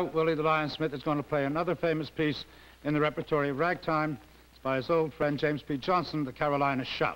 Willie the Lionsmith is going to play another famous piece in the repertory of ragtime. It's by his old friend James P. Johnson, the Carolina Shout.